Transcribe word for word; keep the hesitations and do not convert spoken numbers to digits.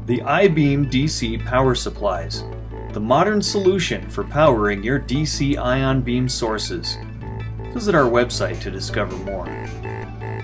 The I-beam D C power supplies, the modern solution for powering your D C ion beam sources. Visit our website to discover more.